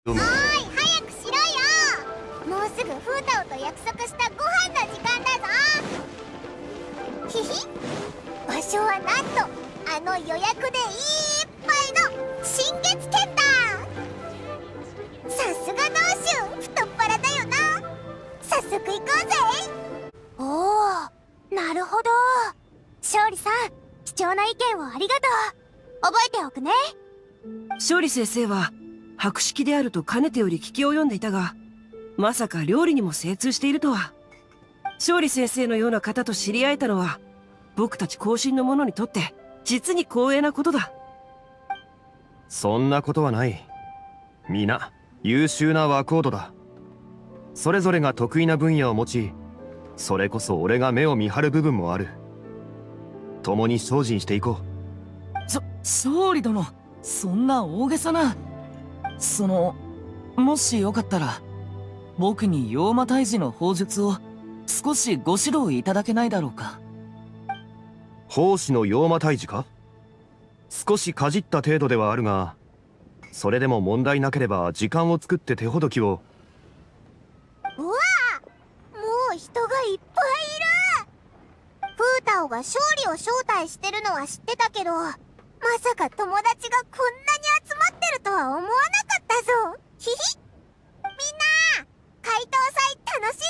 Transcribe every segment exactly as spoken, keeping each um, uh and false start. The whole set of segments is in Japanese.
おーい、早くしろよ。もうすぐフータオと約束したご飯の時間だぞ。ひひ、場所はなんとあの予約でいっぱいの新月軒だ。さすがノーシュン、太っ腹だよな。早速行こうぜ。おお、なるほど。勝利さん、貴重な意見をありがとう。覚えておくね。 勝利先生は博識であるとかねてより聞き及んでいたが、まさか料理にも精通しているとは。勝利先生のような方と知り合えたのは、僕たち後進の者にとって実に光栄なことだ。 そんなことはない。皆優秀な若人だ。それぞれが得意な分野を持ち、それこそ俺が目を見張る部分もある。共に精進していこう。そ勝利殿、そんな大げさな。そのもしよかったら僕に妖魔退治の法術を少しご指導いただけないだろうか。 奉仕の妖魔退治か。少しかじった程度ではあるが、それでも問題なければ時間を作って手ほどきを。 うわあ、もう人がいっぱいいる。フータオが勝利を招待してるのは知ってたけど、まさか友達がこんなに集まってるとは思わなかったぞ。ひひ。みんな、解答祭楽しんで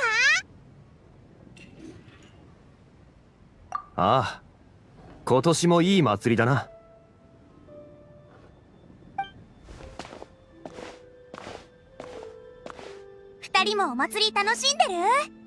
るか？ ああ、今年もいい祭りだな。 二人もお祭り楽しんでる？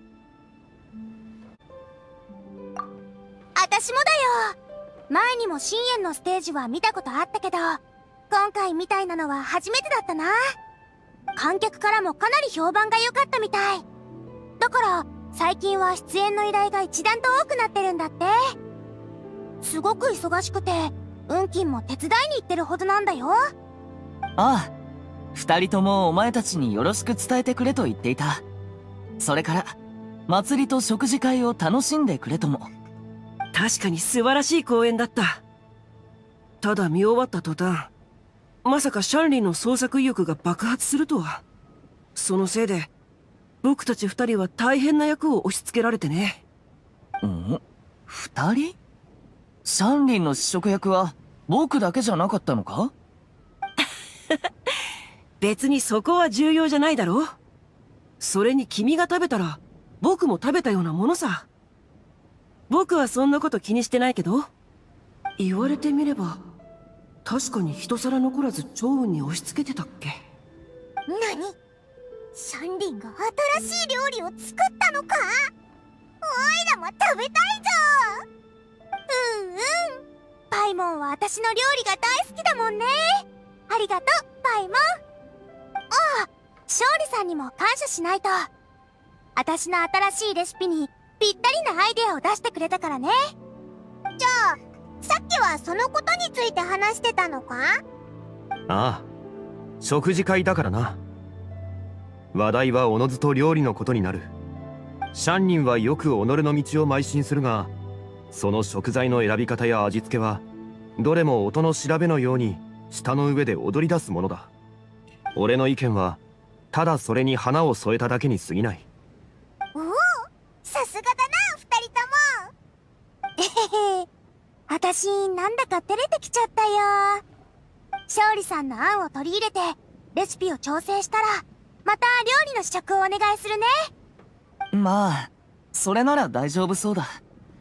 私もだよ。前にも深淵のステージは見たことあったけど、今回みたいなのは初めてだったな。観客からもかなり評判が良かったみたい。だから最近は出演の依頼が一段と多くなってるんだって。すごく忙しくて運金も手伝いに行ってるほどなんだよ。 ああ、二人ともお前たちによろしく伝えてくれと言っていた。それから祭りと食事会を楽しんでくれとも。 確かに素晴らしい公演だった。ただ見終わった途端、まさかシャンリンの創作意欲が爆発するとは。そのせいで僕たち二人は大変な役を押し付けられてね。 ん？二人？シャンリンの試食役は僕だけじゃなかったのか？ 別にそこは重要じゃないだろう。それに君が食べたら僕も食べたようなものさ。僕はそんなこと気にしてないけど、言われてみれば確かに一皿残らず趙雲に押し付けてたっけ。 何？シャンリンが新しい料理を作ったのか？おいらも食べたいぞ。うんうん、パイモンは私の料理が大好きだもんね。ありがとうパイモン。ああ、勝利さんにも感謝しないと。私の新しいレシピにぴったりなアイデアを出してくれたからね。じゃあさっきはそのことについて話してたのか？ ああ、食事会だからな。話題はおのずと料理のことになる。シャンニンはよく己の道を邁進するが、その食材の選び方や味付けはどれも音の調べのように舌の上で踊り出すものだ。俺の意見はただそれに花を添えただけに過ぎない。 おお、さすがだな二人とも。えへへ、私なんだか照れてきちゃったよ。勝利さんの案を取り入れてレシピを調整したら、また料理の試食をお願いするね。 まあそれなら大丈夫そうだ。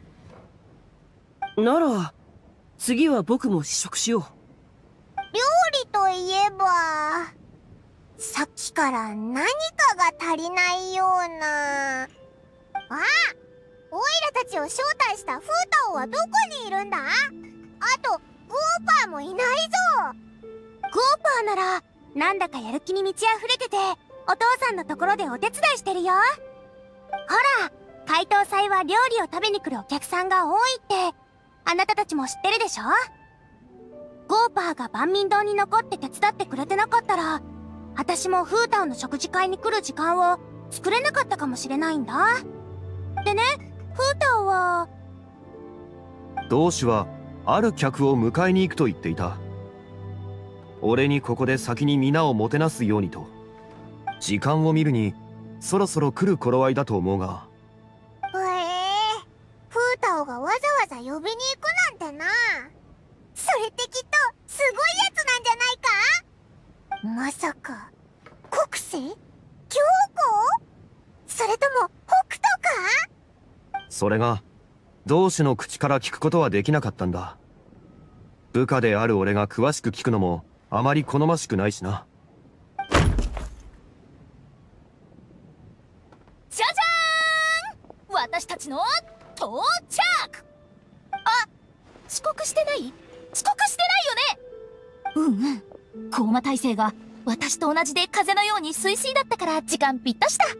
なら次は僕も試食しよう。 料理といえば、さっきから何かが足りないような。あ、オイラたちを招待したフータオはどこにいるんだ？あとゴーパーもいないぞ。ゴーパーならなんだかやる気に満ち溢れてて、お父さんのところでお手伝いしてるよ。ほら、解答祭は料理を食べに来るお客さんが多いってあなたたちも知ってるでしょ？ゴーパーが万民堂に残って手伝ってくれてなかったら、私もフータオの食事会に来る時間を作れなかったかもしれないんだ。でね、フータオは同志はある客を迎えに行くと言っていた。 俺にここで先に皆をもてなすようにと。時間を見るにそろそろ来る頃合いだと思うが。 ええ、フータオがわざわざ呼びに行くなんてな。それってきっとすごいやつなんじゃないか。まさか国政教皇、それとも北斗か。 それが同志の口から聞くことはできなかったんだ。部下である俺が詳しく聞くのもあまり好ましくないしな。 じゃじゃーん、私たちの到着。あ、遅刻してない？遅刻してないよね。うんうん、高魔大生が私と同じで風のように水水だったから時間ぴったしだ。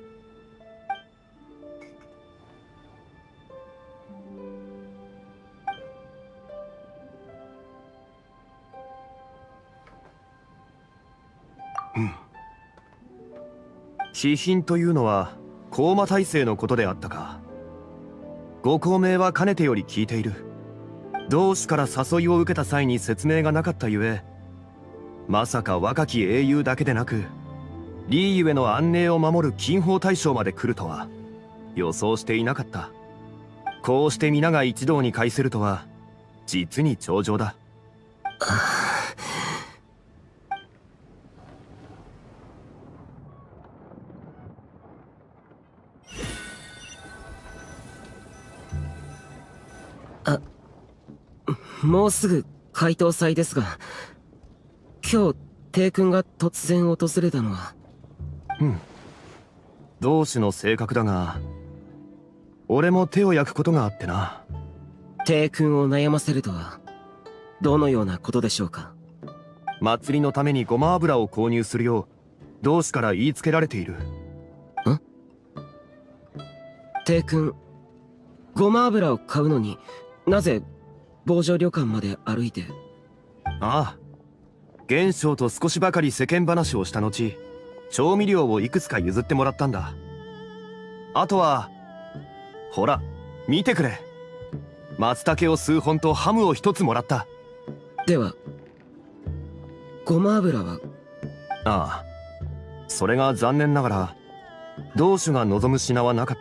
気品というのは高魔大生のことであったか。ご高名はかねてより聞いている。同志から誘いを受けた際に説明がなかったゆえ、まさか若き英雄だけでなくリーゆえの安寧を守る金宝大将まで来るとは予想していなかった。こうして皆が一堂に会するとは実に上々だ。 あ、もうすぐ解答祭ですが、今日帝君が突然訪れたのは。 うん、同志の性格だが俺も手を焼くことがあってな。 帝君を悩ませるとはどのようなことでしょうか。 祭りのためにごま油を購入するよう同志から言いつけられている。ん？ 帝君、ごま油を買うのになぜ防除旅館まで歩いて。 ああ、元将と少しばかり世間話をした後、調味料をいくつか譲ってもらったんだ。あとはほら見てくれ、松茸を数本とハムを一つもらった。 ではごま油は。 ああ、それが残念ながら同種が望む品はなかった。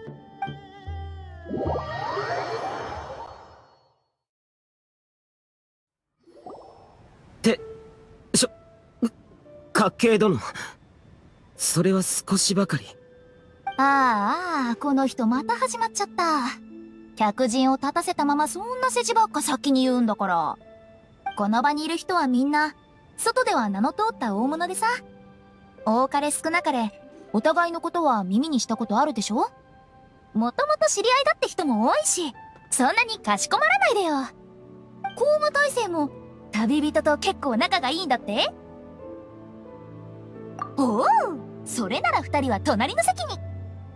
て、しょ、かっけえ殿、それは少しばかり。 ああ、この人また始まっちゃった。客人を立たせたままそんな世辞ばっか先に言うんだから。この場にいる人はみんな外では名の通った大物でさ。多かれ少なかれお互いのことは耳にしたことあるでしょ。もともと知り合いだって人も多いし、そんなにかしこまらないでよ。高魔大生も旅人と結構仲がいいんだって。おお、それなら二人は隣の席に。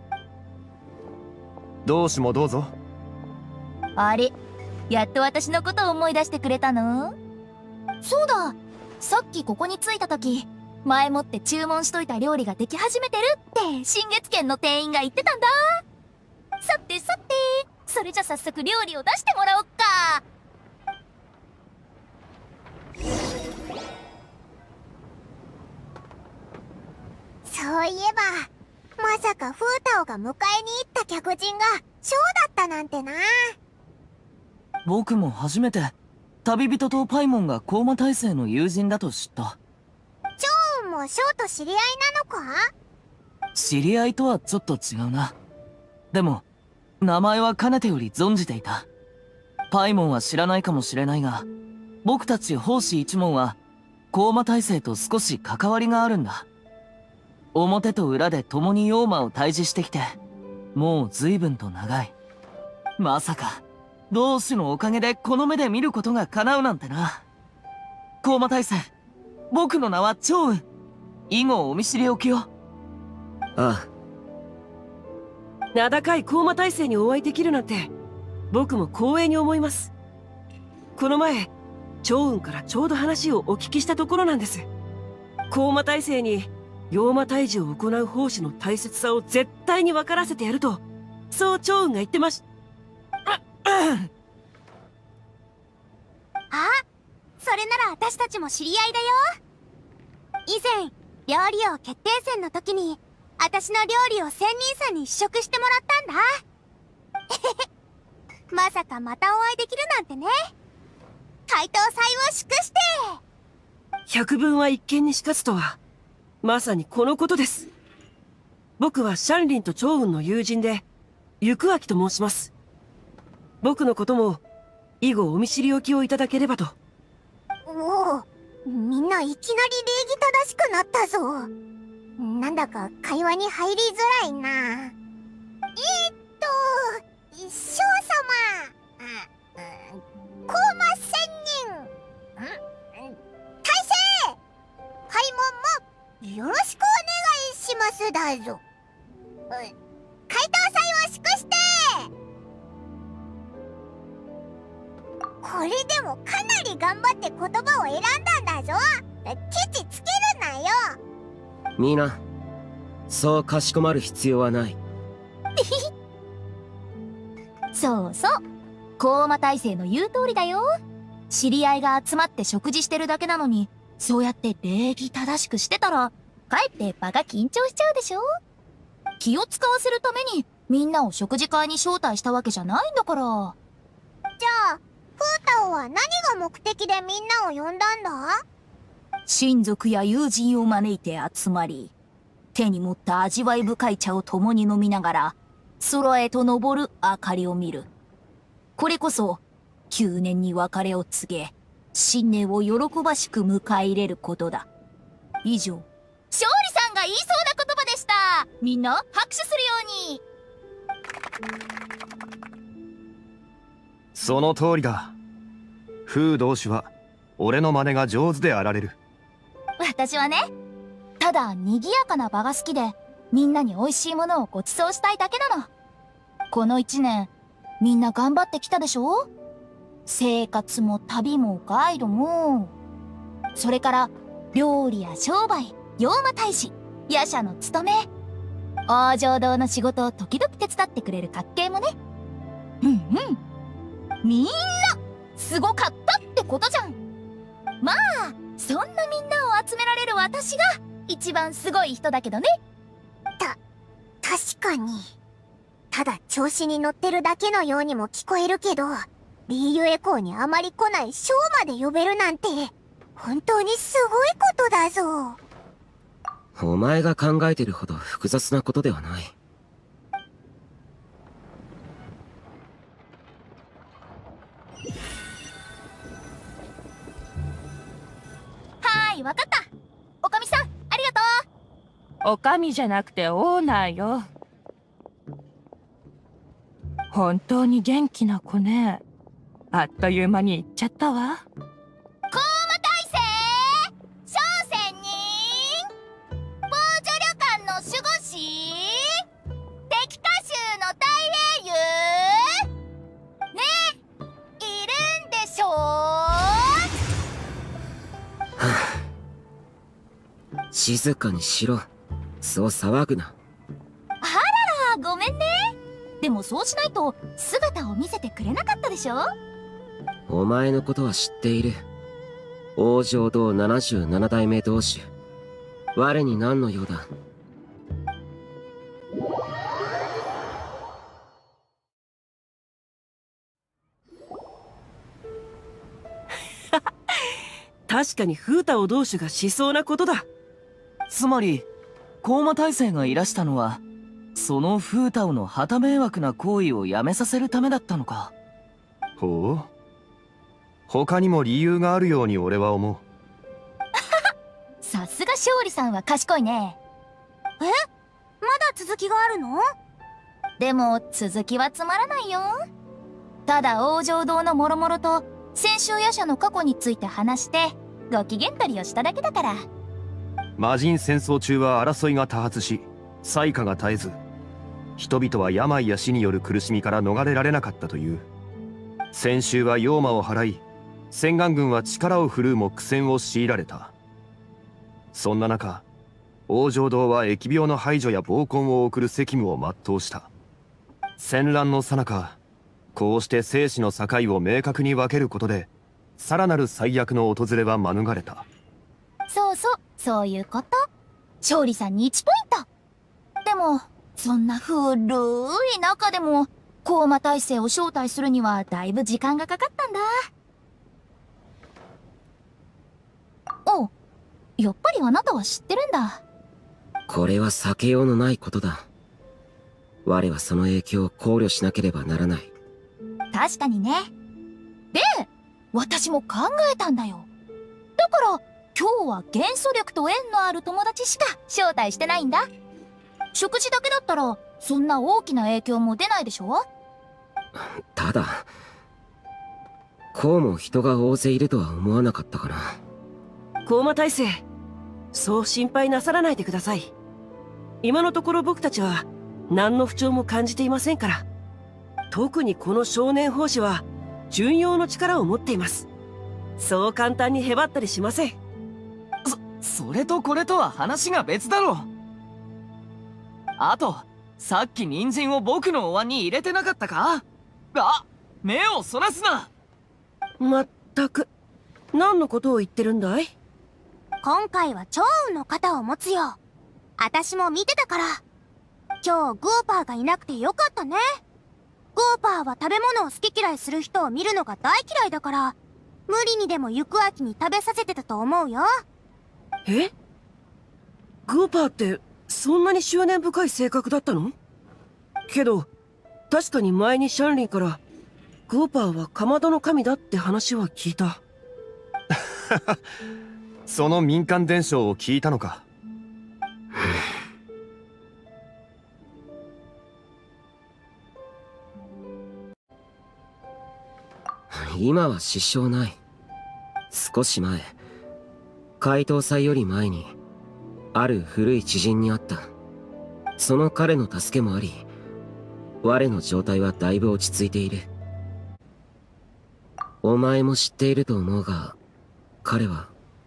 同志もどうぞ。 あれ、やっと私のことを思い出してくれたの？そうだ、さっきここに着いた時、前もって注文しといた料理ができ始めてるって新月軒の店員が言ってたんだ。さてさて、それじゃ早速料理を出してもらおっか。 そういえば、まさかフータオが迎えに行った客人がショーだったなんてな。 僕も初めて旅人とパイモンが高魔大生の友人だと知った。 チョウンもショーと知り合いなのか？ 知り合いとはちょっと違うな。でも名前はかねてより存じていた。パイモンは知らないかもしれないが、僕たち法師一門は高魔大生と少し関わりがあるんだ。表と裏で共に妖魔を退治してきてもう随分と長い。まさか同志のおかげでこの目で見ることが叶うなんてな。高魔大生、僕の名は趙雲。以後お見知りおきを。 ああ、名高い高魔大生にお会いできるなんて僕も光栄に思います。この前趙雲からちょうど話をお聞きしたところなんです。高魔大生に妖魔退治を行う奉仕の大切さを絶対に分からせてやると、そう趙雲が言ってまし。 あ、 それなら私たちも知り合いだよ。以前料理王決定戦の時に私の料理を仙人さんに試食してもらったんだ。まさかまたお会いできるなんてね。怪盗祭を祝して。 百聞は一見にしかずとは、まさにこのことです。僕はシャンリンと趙雲の友人で、行明と申します。僕のことも、以後お見知りおきをいただければと。 おお、みんないきなり礼儀正しくなったぞ。なんだか会話に入りづらいな。えー、っと、少様、コーマ仙人、大勢、開門もよろしくお願いしますだぞ。怪盗祭を祝して。これでもかなり頑張って言葉を選んだんだぞ。ケチつけるなよ。 みんな、そうかしこまる必要はない。 そうそう。高馬大聖の言う通りだよ。知り合いが集まって食事してるだけなのに、そうやって礼儀正しくしてたら、かえって場が緊張しちゃうでしょ。気を使わせるために、みんなを食事会に招待したわけじゃないんだから。 じゃあ、フータオは何が目的でみんなを呼んだんだ？ 親族や友人を招いて集まり、手に持った味わい深い茶を共に飲みながら、空へと昇る明かりを見る。これこそ、きゅうねんに別れを告げ、新年を喜ばしく迎え入れることだ。以上、勝利さんが言いそうな言葉でした。みんな拍手するように。 その通りだ。風同士は俺の真似が上手であられる。 私はね、ただ賑やかな場が好きで、みんなに美味しいものをご馳走したいだけなの。この一年、みんな頑張ってきたでしょ？生活も旅もガイドも、それから料理や商売、妖魔大使、夜叉の務め、王城堂の仕事を時々手伝ってくれる家系もね。うんうん。みんな、すごかったってことじゃん。まあ、そんなみんなを集められる私が一番すごい人だけどね。 た、確かに。ただ調子に乗ってるだけのようにも聞こえるけど、リーユエコーにあまり来ないショーまで呼べるなんて、本当にすごいことだぞ。 お前が考えてるほど複雑なことではない。 はーい、わかった。おかみさん、ありがとう。 おかみじゃなくてオーナーよ。本当に元気な子ね。あっという間に行っちゃったわ。 高馬大聖、小仙人、防除旅館の守護士、敵歌集の大英雄ねえ、いるんでしょう？ 静かにしろ。そう騒ぐな。 あらら、ごめんね。でもそうしないと姿を見せてくれなかったでしょ？ お前のことは知っている。王城堂ななじゅうなな代目同主。我に何の用だ？ 確かに風太を同種がしそうなことだ。 つまり、高馬大聖がいらしたのは、その風太の旗迷惑な行為をやめさせるためだったのか。 ほう。他にも理由があるように俺は思う。 さすが勝利さんは賢いね。 え？まだ続きがあるの？ でも続きはつまらないよ。ただ王城堂の諸々と先週夜叉の過去について話してご機嫌取りをしただけだから。 魔人戦争中は争いが多発し災禍が絶えず、人々は病や死による苦しみから逃れられなかったという。先週は妖魔を払い、千眼軍は力を振るうも苦戦を強いられた。そんな中、王城堂は疫病の排除や暴行を送る責務を全うした。戦乱の最中、こうして生死の境を明確に分けることでさらなる最悪の訪れは免れた。 そうそう、そういうこと。勝利さんにいちポイント。でも、そんな古い中でも、コーマ大聖を招待するにはだいぶ時間がかかったんだ。おう、やっぱりあなたは知ってるんだ。 これは避けようのないことだ。我はその影響を考慮しなければならない。 確かにね。で、私も考えたんだよ。だから、今日は元素力と縁のある友達しか招待してないんだ。食事だけだったら、そんな大きな影響も出ないでしょ？ ただ、こうも人が大勢いるとは思わなかったかな。 コーマ大聖、そう心配なさらないでください。今のところ僕たちは何の不調も感じていませんから。特にこの少年法師は巡洋の力を持っています。そう簡単にへばったりしません。 そ、それとこれとは話が別だろ。あと、さっき人参を僕のお椀に入れてなかったか？あ、目をそらすな。 まったく、何のことを言ってるんだい？ 今回は趙雲の肩を持つよ。私も見てたから。今日グーパーがいなくてよかったね。グーパーは食べ物を好き嫌いする人を見るのが大嫌いだから、無理にでも行く秋に食べさせてたと思うよ。 え？グーパーってそんなに執念深い性格だったの？けど確かに前にシャンリンからグーパーはかまどの神だって話は聞いた。 その民間伝承を聞いたのか。 今は支障ない。少し前、怪盗祭より前にある古い知人に会った。その彼の助けもあり、我の状態はだいぶ落ち着いている。お前も知っていると思うが、彼は。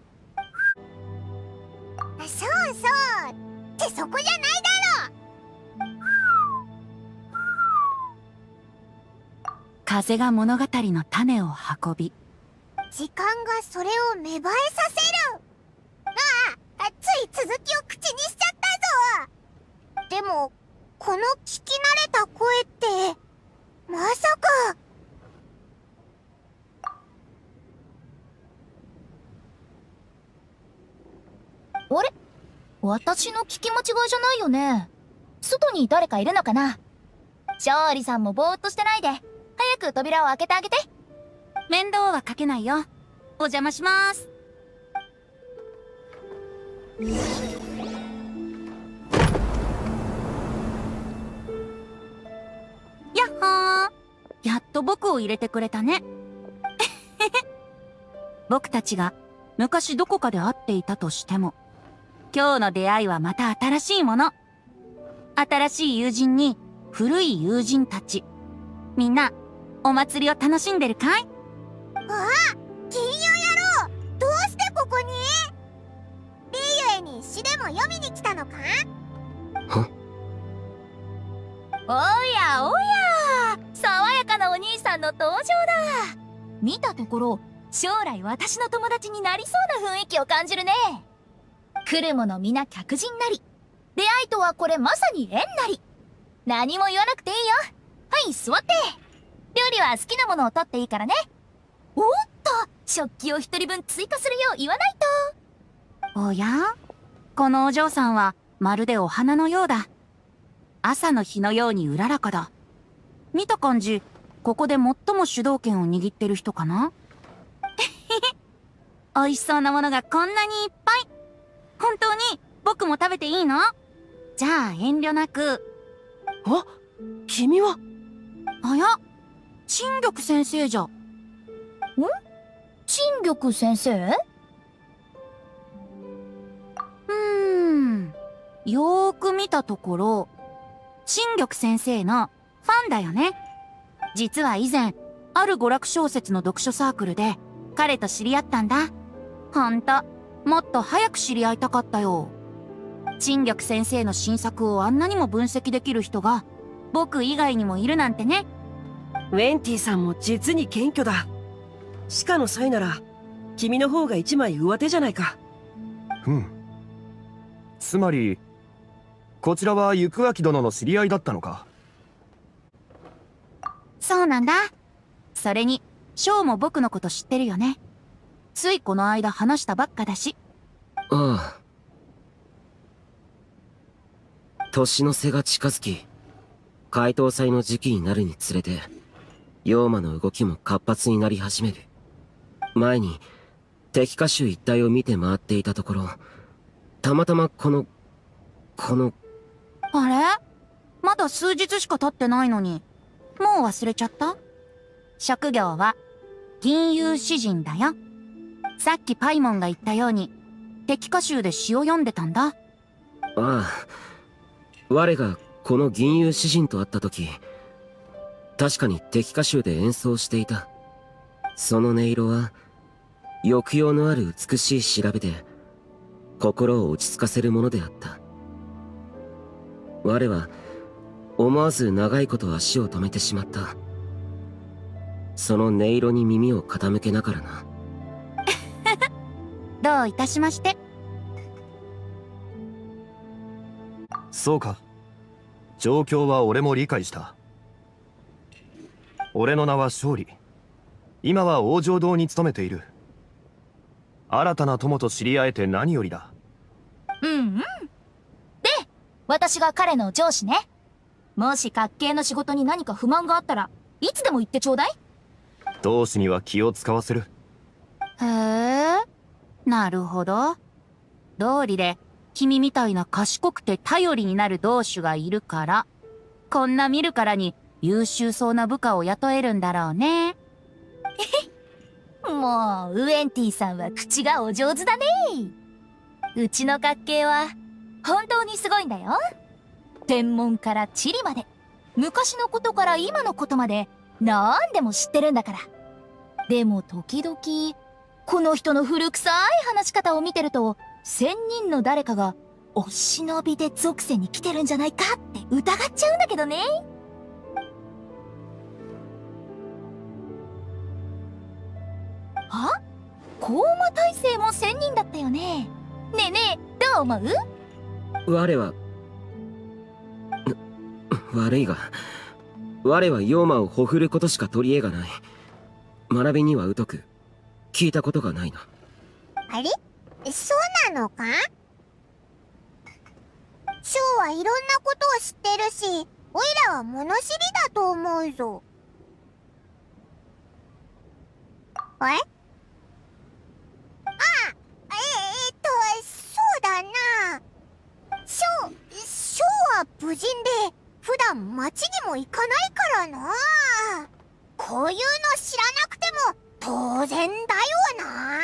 そうそうってそこじゃないだろ。 風が物語の種を運び、 時間がそれを芽生えさせる。ああ、つい続きを口にしちゃったぞ。でもこの聞き慣れた声ってまさか。 あれ？私の聞き間違いじゃないよね。外に誰かいるのかな？勝利さんもぼーっとしてないで、早く扉を開けてあげて。 面倒はかけないよ。お邪魔します。やっほー。やっと僕を入れてくれたね。僕たちが昔どこかで会っていたとしても、今日の出会いはまた新しいもの。新しい友人に古い友人たち。みんな、お祭りを楽しんでるかい？ ああ、金融野郎、どうしてここに？リーユエに詩でも読みに来たのか？ は？ おやおや、爽やかなお兄さんの登場だ。見たところ、将来私の友達になりそうな雰囲気を感じるね。来る者皆客人なり、出会いとはこれまさに縁なり。何も言わなくていいよ。はい、座って。料理は好きなものを取っていいからね。おっと、食器を一人分追加するよう言わないと。 おや？このお嬢さんはまるでお花のようだ。朝の日のようにうららかだ。見た感じ、ここで最も主導権を握ってる人かな？美味しそうなものがこんなにいっぱい。本当に僕も食べていいの？じゃあ遠慮なく。 あ、君は？ あや、陳玉先生じゃ。ん？ 陳玉先生？ うーん。よーく見たところ、陳玉先生のファンだよね。実は以前、ある娯楽小説の読書サークルで彼と知り合ったんだ。ほんと、もっと早く知り合いたかったよ。陳玉先生の新作をあんなにも分析できる人が僕以外にもいるなんてね。 ウェンティさんも実に謙虚だ。 歯科の際なら君の方が一枚上手じゃないか。 ふん。つまりこちらは行明殿の知り合いだったのか。 そうなんだ。それに翔も僕のこと知ってるよね。ついこの間話したばっかだし。 ああ。年の瀬が近づき、解凍祭の時期になるにつれて妖魔の動きも活発になり始める。前に敵歌集一帯を見て回っていたところ、たまたまこのこのあれ、まだ数日しか経ってないのにもう忘れちゃった？職業は銀融詩人だよ。さっきパイモンが言ったように敵歌集で詩を読んでたんだ。 ああ、我がこの銀融詩人と会った時、確かに敵歌集で演奏していた。その音色は抑揚のある美しい調べで心を落ち着かせるものであった。我は思わず長いこと足を止めてしまった。その音色に耳を傾けながらな。 どういたしまして。 そうか。状況は俺も理解した。俺の名は勝利。今は王城堂に勤めている。新たな友と知り合えて何よりだ。 うんうん。で、私が彼の上司ね。もしかっけーの仕事に何か不満があったらいつでも言ってちょうだい。 同志には気を使わせる。 へえ、なるほど。道理で君みたいな賢くて頼りになる同種がいるから、こんな見るからに優秀そうな部下を雇えるんだろうね。 もうウエンティさんは口がお上手だね。うちのかっけーは本当にすごいんだよ。天文から地理まで、昔のことから今のことまでなんでも知ってるんだから。でも時々この人の古臭い話し方を見てると、仙人の誰かがお忍びで属性に来てるんじゃないかって疑っちゃうんだけどね。あ？高魔大聖も仙人だったよね。ねえねえ、どう思う？ 我は悪いが、我は妖魔をほふることしか取り柄がない。学びには疎く、聞いたことがないな。 あれ？そうなのか？ショウはいろんなことを知ってるし、オイラは物知りだと思うぞ。え？あ、え、えっと、そうだな。ショウ、ショウは無人で、普段町にも行かないからな。こういうの知らなくても当然だよな。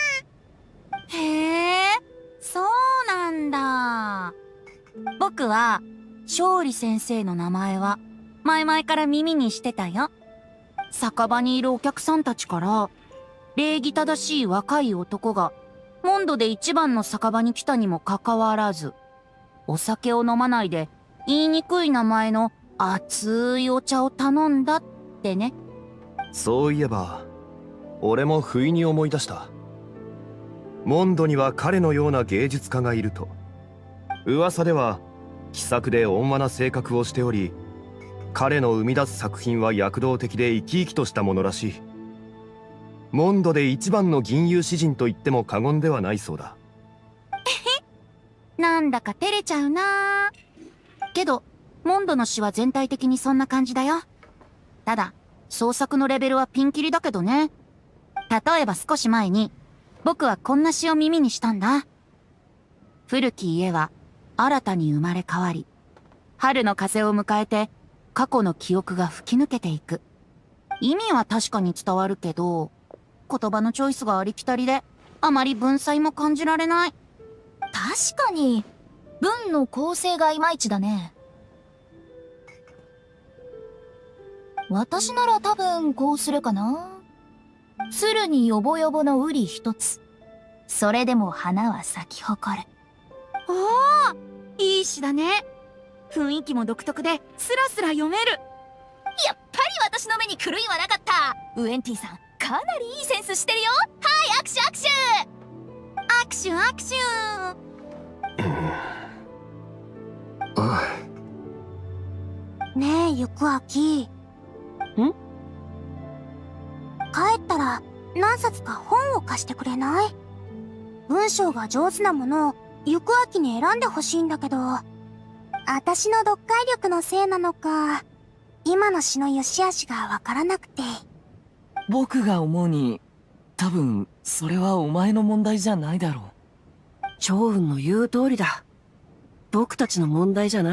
へえ、そうなんだ。僕は勝利先生の名前は前々から耳にしてたよ。酒場にいるお客さんたちから礼儀正しい若い男がモンドで一番の酒場に来たにもかかわらず、お酒を飲まないで言いにくい名前の熱いお茶を頼んだってね。 そういえば俺も不意に思い出した。モンドには彼のような芸術家がいると。噂では気さくで温和な性格をしており、彼の生み出す作品は躍動的で生き生きとしたものらしい。モンドで一番の銀融詩人と言っても過言ではないそうだ。 なんだか照れちゃうな。けどモンドの詩は全体的にそんな感じだよ。ただ創作のレベルはピンキリだけどね。例えば少し前に僕はこんな詩を耳にしたんだ。古き家は新たに生まれ変わり、春の風を迎えて過去の記憶が吹き抜けていく。意味は確かに伝わるけど、言葉のチョイスがありきたりであまり文才も感じられない。 確かに文の構成がいまいちだね。私なら多分こうするかな。鶴によぼよぼの瓜一つ、それでも花は咲き誇る。 おー、いい詩だね。雰囲気も独特でスラスラ読める。 やっぱり私の目に狂いはなかった。ウエンティさん、 かなりいいセンスしてるよ。はい、握手握手。 握手握手。 ねえ、ゆくあき。ん？帰ったら何冊か本を貸してくれない？文章が上手なものをゆくあきに選んでほしいんだけど、私の読解力のせいなのか、今の詩の良し悪しがわからなくて。 僕が思うに、多分それはお前の問題じゃないだろう。 趙雲の言う通りだ。僕たちの問題じゃない。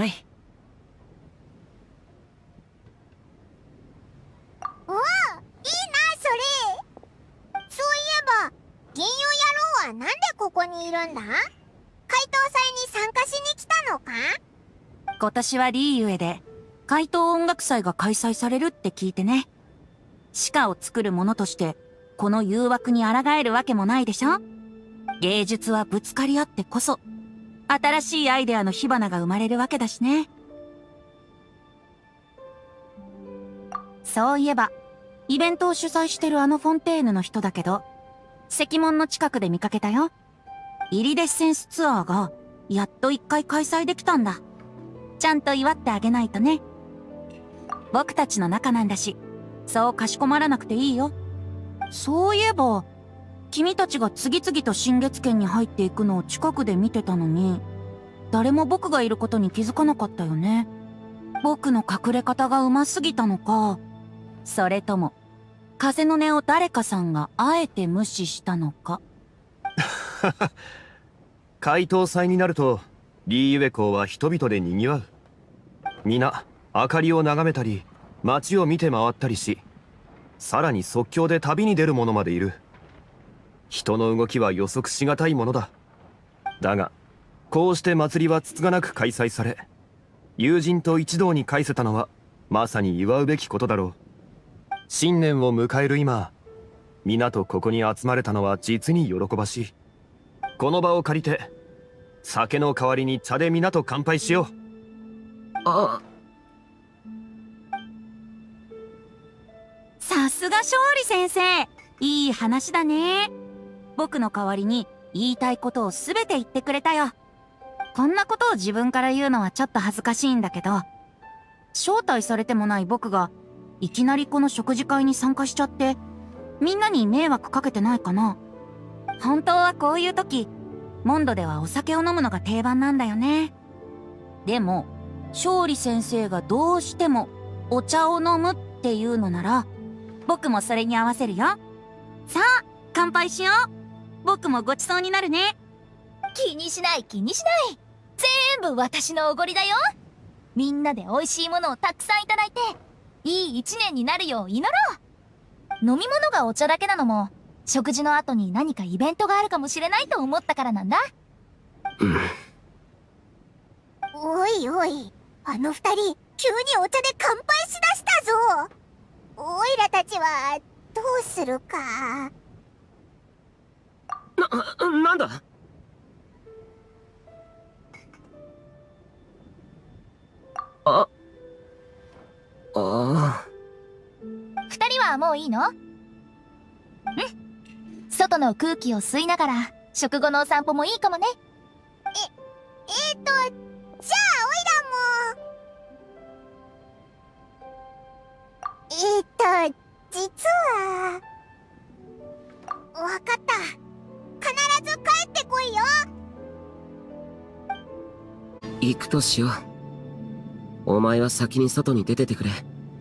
うわ、いいな、それ。そういえば、銀融野郎はなんでここにいるんだ？怪盗祭に参加しに来たのか？ 今年はリーユエで怪盗音楽祭が開催されるって聞いてね。詩歌を作る者としてこの誘惑に抗えるわけもないでしょ。芸術はぶつかり合ってこそ新しいアイデアの火花が生まれるわけだしね。そういえばイベントを主催してるあのフォンテーヌの人だけど、石門の近くで見かけたよ。イリデッセンスツアーがやっと一回開催できたんだ。ちゃんと祝ってあげないとね。僕たちの仲なんだし、そうかしこまらなくていいよ。そういえば、君たちが次々と新月圏に入っていくのを近くで見てたのに、誰も僕がいることに気づかなかったよね。僕の隠れ方がうますぎたのか、それとも、風の音を誰かさんがあえて無視したのか。 怪盗祭になると、リーユエ港は人々で賑わう。皆、明かりを眺めたり、街を見て回ったりし、さらに即興で旅に出る者までいる。人の動きは予測しがたいものだ。だが、こうして祭りはつつがなく開催され、友人と一堂に会せたのは、まさに祝うべきことだろう。新年を迎える今、皆とここに集まれたのは実に喜ばしい。この場を借りて、酒の代わりに茶で皆と乾杯しよう。 あ、 さすが勝利先生、いい話だね。僕の代わりに言いたいことをすべて言ってくれたよ。こんなことを自分から言うのはちょっと恥ずかしいんだけど、招待されてもない僕がいきなりこの食事会に参加しちゃって、みんなに迷惑かけてないかな。本当はこういう時、モンドではお酒を飲むのが定番なんだよね。でも、勝利先生がどうしてもお茶を飲むっていうのなら、僕もそれに合わせるよ。さあ、乾杯しよう。僕もごちそうになるね。 気にしない気にしない。全部私のおごりだよ。みんなで美味しいものをたくさんいただいて、いい一年になるよう祈ろう。飲み物がお茶だけなのも、食事の後に何かイベントがあるかもしれないと思ったからなんだ。 おいおい、あの二人、急にお茶で乾杯しだしたぞ。おいらたちは、どうするか。 な、なんだ？あ、ああ。 二人はもういいの？うん。外の空気を吸いながら、食後のお散歩もいいかもね。 え、えーと、じゃあ、おいらも。えーと、実は。わかった。必ず帰ってこいよ。 行くとしよう。お前は先に外に出ててくれ。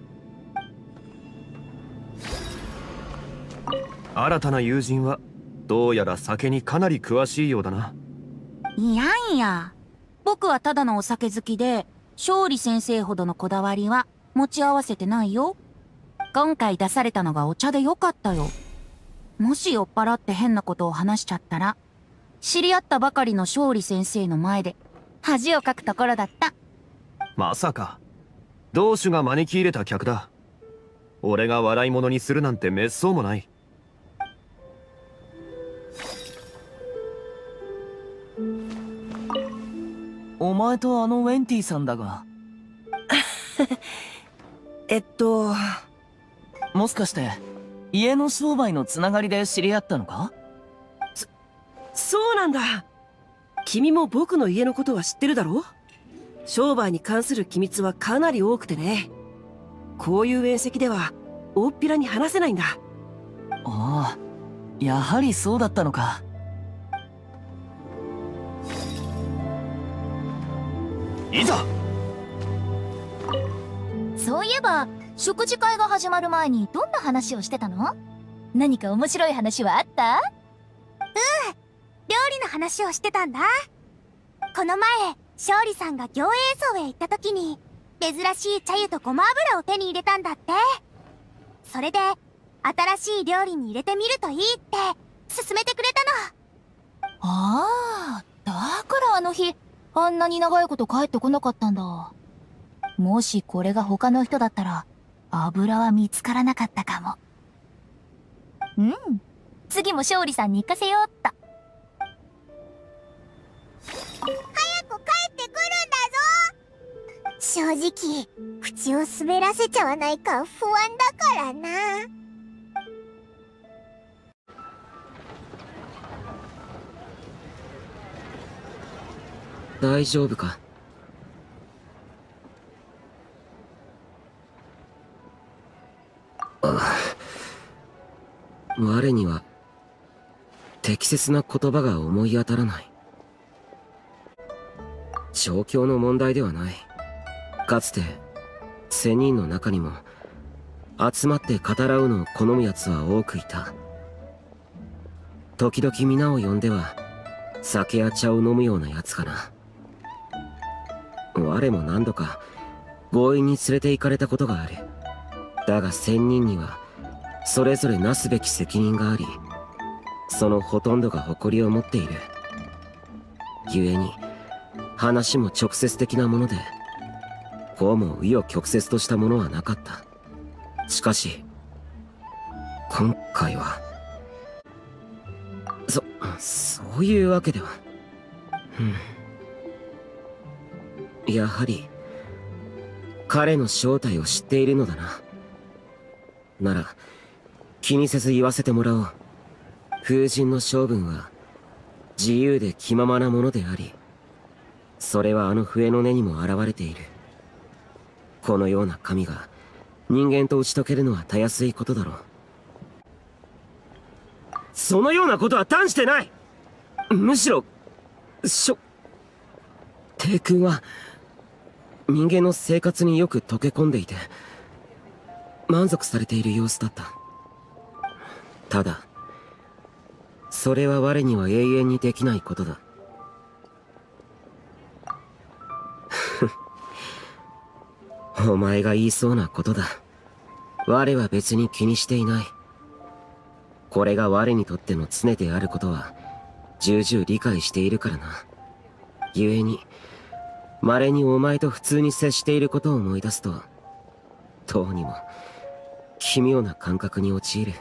新たな友人はどうやら酒にかなり詳しいようだな。 いやいや、僕はただのお酒好きで、勝利先生ほどのこだわりは持ち合わせてないよ。今回出されたのがお茶でよかったよ。もし酔っ払って変なことを話しちゃったら、知り合ったばかりの勝利先生の前で恥をかくところだった。 まさか同種が招き入れた客だ。俺が笑い物にするなんてめっそうもない。 お前とあのウェンティさんだがえっともしかして家の商売のつながりで知り合ったのか？ そ、そうなんだ。君も僕の家のことは知ってるだろ？商売に関する機密はかなり多くてね。こういう宴席では大っぴらに話せないんだ。 ああ、やはりそうだったのか。 いざ。 そういえば食事会が始まる前にどんな話をしてたの？何か面白い話はあった？ 料理の話をしてたんだ。この前勝利さんが行営層へ行った時に珍しい茶湯とごま油を手に入れたんだって。それで新しい料理に入れてみるといいって勧めてくれたの。 ああ、だからあの日あんなに長いこと帰ってこなかったんだ。もしこれが他の人だったら油は見つからなかったかも。うん、次も勝利さんに行かせようっと。 早く帰ってくるんだぞ。正直口を滑らせちゃわないか不安だからな。 大丈夫か？ああ、我には適切な言葉が思い当たらない。状況の問題ではない。かつて千人の中にも集まって語らうのを好む奴は多くいた。時々皆を呼んでは酒や茶を飲むような奴かな。我も何度か強引に連れて行かれたことがある。だが千人にはそれぞれなすべき責任があり、そのほとんどが誇りを持っている。故に話も直接的なもので、こうも紆余曲折としたものはなかった。しかし今回はそそういうわけでは。うん、やはり彼の正体を知っているのだな。なら気にせず言わせてもらおう。風神の性分は自由で気ままなものであり、それはあの笛の音にも現れている。このような神が人間と打ち解けるのはたやすいことだろう。そのようなことは断してない。むしろしょ帝君は人間の生活によく溶け込んでいて満足されている様子だった。ただそれは我には永遠にできないことだ。お前が言いそうなことだ。我は別に気にしていない。これが我にとっての常であることは重々理解しているからな。故に稀にお前と普通に接していることを思い出すと、どうにも奇妙な感覚に陥る。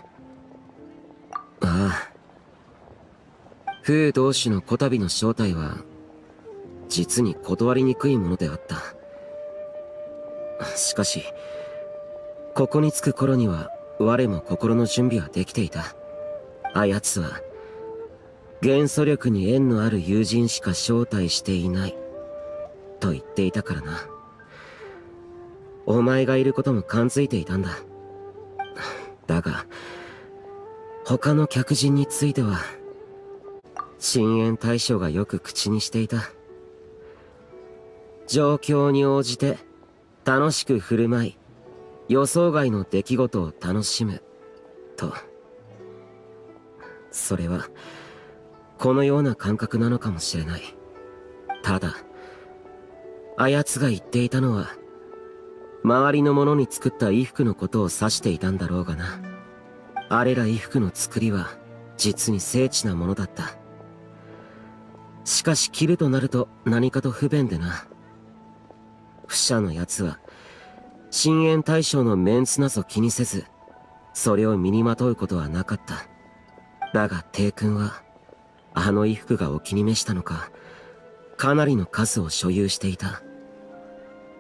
ああ、風同種のこたびの正体は実に断りにくいものであった。しかしここに着く頃には我も心の準備はできていた。あやつは元素力に縁のある友人しか招待していないと言っていたからな。お前がいることも感づいていたんだ。だが他の客人については深淵大将がよく口にしていた。状況に応じて楽しく振る舞い、予想外の出来事を楽しむと。それはこのような感覚なのかもしれない。ただあやつが言っていたのは周りの者に作った衣服のことを指していたんだろうがな。あれら衣服の作りは実に精緻なものだった。しかし着るとなると何かと不便でな。不赦のやつは深淵大将のメンツなぞ気にせずそれを身にまとうことはなかった。だが帝君はあの衣服がお気に召したのかかなりの数を所有していた。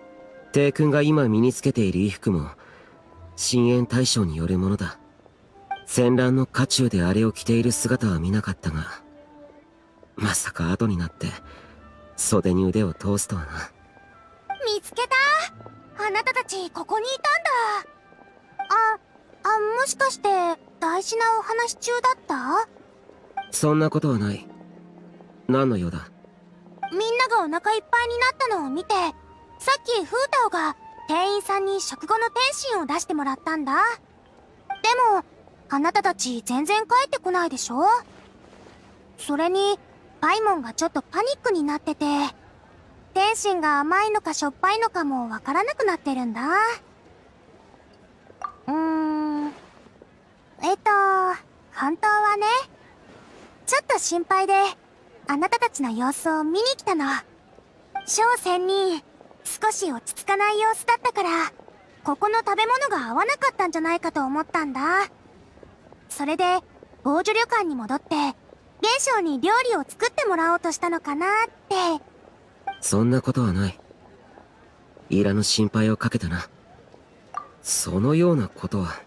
帝君が今身につけている衣服も深淵大将によるものだ。 戦乱の渦中であれを着ている姿は見なかったが、まさか後になって袖に腕を通すとはな。 見つけた。あなたたちここにいたんだ。あ、あ、もしかして大事なお話中だった？ そんなことはない。何の用だ？ みんながお腹いっぱいになったのを見て、さっきフータオが店員さんに食後の点心を出してもらったんだ。でもあなたたち全然帰ってこないでしょ。それにパイモンがちょっとパニックになってて、点心が甘いのかしょっぱいのかもわからなくなってるんだ。うーんえっと本当はね、ちょっと心配であなたたちの様子を見に来たの。翔仙人少し落ち着かない様子だったから、ここの食べ物が合わなかったんじゃないかと思ったんだ。それで防除旅館に戻って元将に料理を作ってもらおうとしたのかなって。 そんなことはない。いらぬ心配をかけたな。そのようなことは。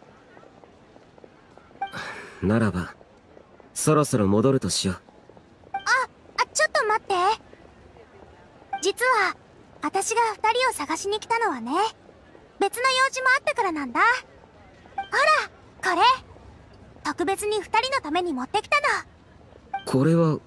ならばそろそろ戻るとしよう。 あ、あ、ちょっと待って。実は私が二人を探しに来たのはね、別の用事もあってからなんだ。ほら、これ特別に二人のために持ってきたの。 これは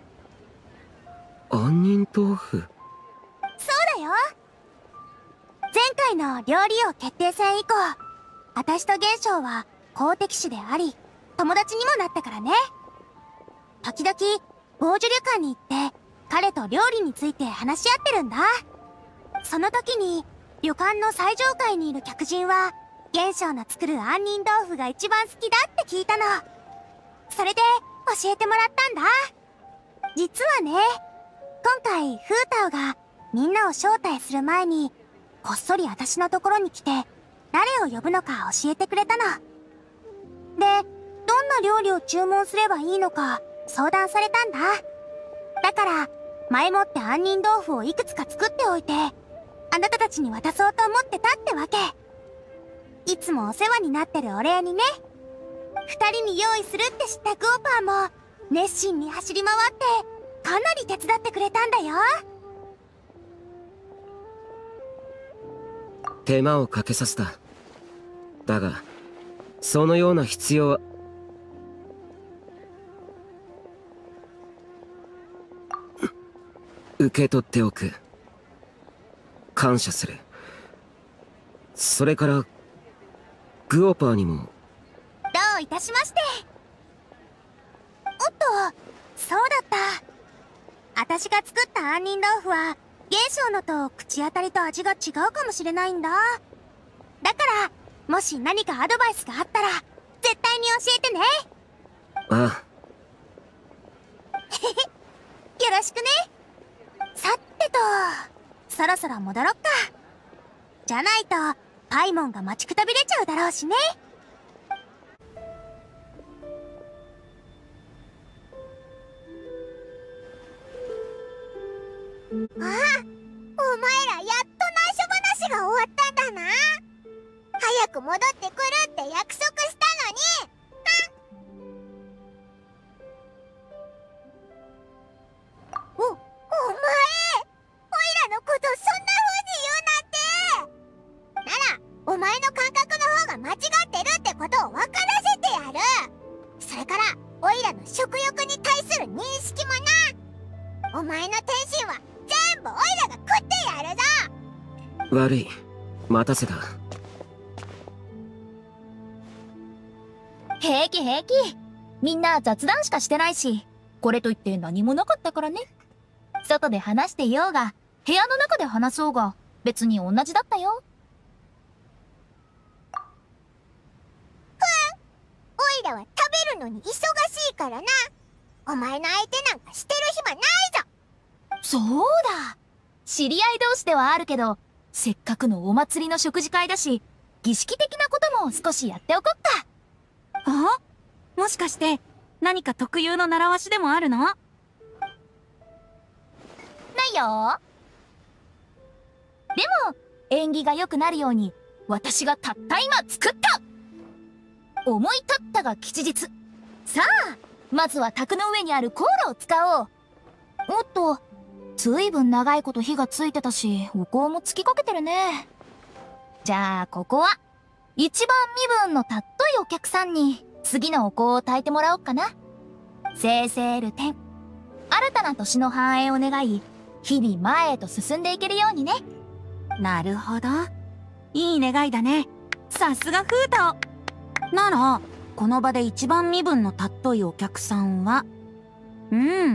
杏仁豆腐。 そうだよ。前回の料理王決定戦以降、私と元将は好敵手であり友達にもなったからね。時々防除旅館に行って彼と料理について話し合ってるんだ。その時に旅館の最上階にいる客人は元将の作る杏仁豆腐が一番好きだって聞いたの。それで教えてもらったんだ。実はね、今回フータオがみんなを招待する前にこっそり私のところに来て誰を呼ぶのか教えてくれたの。で、どんな料理を注文すればいいのか相談されたんだ。だから前もって杏仁豆腐をいくつか作っておいてあなたたちに渡そうと思ってたってわけ。いつもお世話になってるお礼にね。二人に用意するって知ったグオパーも熱心に走り回ってかなり手伝ってくれたんだよ。 手間をかけさせた。だがそのような必要は。受け取っておく。感謝する。それからグオパーにも。 どういたしまして。おっと、そうだった。私が作った杏仁豆腐は元将のと口当たりと味が違うかもしれないんだ。だからもし何かアドバイスがあったら絶対に教えてね。 ああよろしくね。さてと、そろそろ戻ろっか。じゃないとパイモンが待ちくたびれちゃうだろうしね。ああ、お前らやっと内緒話が終わったんだな。早く戻ってくるって約束したのに。お、お前、おいらのことそんな風に言うなんて。なら、お前の感覚の方が間違ってるってことを分からせてやる。それから、おいらの食欲に対する認識もな。お前の天心は全部おいらが食ってやるぞ。 悪い、待たせた。 平気平気。みんな雑談しかしてないし、これといって何もなかったからね。外で話していようが部屋の中で話そうが別に同じだったよ。 ふん、おいらは食べるのに忙しいからな。お前の相手なんかしてる暇ないぞ。 そうだ、知り合い同士ではあるけど、せっかくのお祭りの食事会だし、儀式的なことも少しやっておこっか。 あ？もしかして何か特有の習わしでもあるの？ ないよ。でも縁起が良くなるように私がたった今作った。 思い立ったが吉日。さあまずは卓の上にあるコーラを使おう。おっと、ずいぶん長いこと火がついてたし、お香もつきかけてるね。じゃあここは一番身分のたっといお客さんに次のお香を焚いてもらおうかな。生々る天、新たな年の繁栄を願い、日々前へと進んでいけるようにね。 なるほど。いい願いだね。さすがフータオ。なら、この場で一番身分の尊いお客さんは、うん。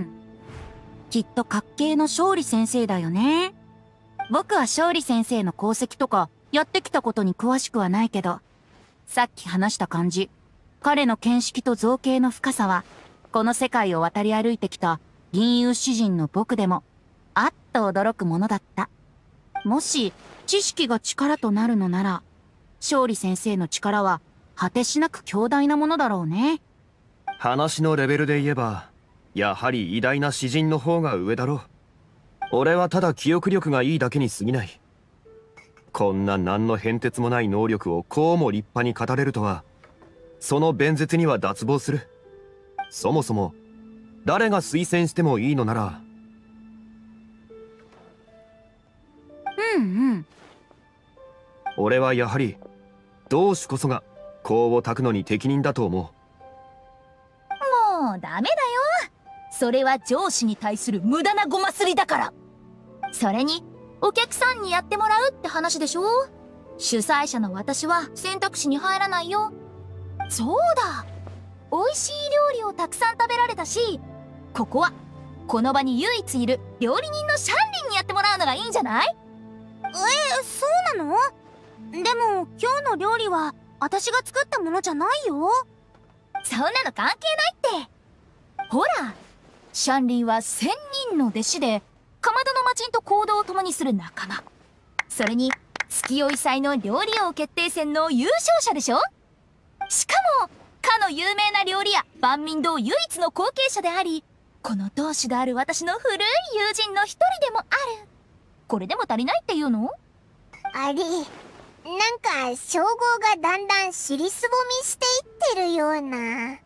きっと格系の勝利先生だよね。僕は勝利先生の功績とか、やってきたことに詳しくはないけど、さっき話した感じ、彼の見識と造形の深さは、この世界を渡り歩いてきた銀融詩人の僕でも、あっと驚くものだった。もし、知識が力となるのなら、勝利先生の力は、果てしなく強大なものだろうね。 話のレベルで言えば、やはり偉大な詩人の方が上だろう。俺はただ記憶力がいいだけに過ぎない。こんな何の変哲もない能力をこうも立派に語れるとは、その弁舌には脱帽する。そもそも、誰が推薦してもいいのなら。 うんうん。 俺はやはり、同志こそが、香を焚くのに適任だと思う。 もうダメだよ。それは上司に対する無駄なごますりだから。それに、お客さんにやってもらうって話でしょ。主催者の私は選択肢に入らないよ。そうだ、美味しい料理をたくさん食べられたし、ここはこの場に唯一いる料理人のシャンリンにやってもらうのがいいんじゃない？ えー、そうなの？でも今日の料理は私が作ったものじゃないよ。 そんなの関係ないって。ほら、シャンリンは千人の弟子で、かまどの魔人と行動を共にする仲間。それに月酔い祭の料理王決定戦の優勝者でしょ。しかもかの有名な料理屋万民堂唯一の後継者であり、この同志である私の古い友人の一人でもある。これでも足りないっていうの？ あれ、なんか称号がだんだん尻すぼみしていってるような。え、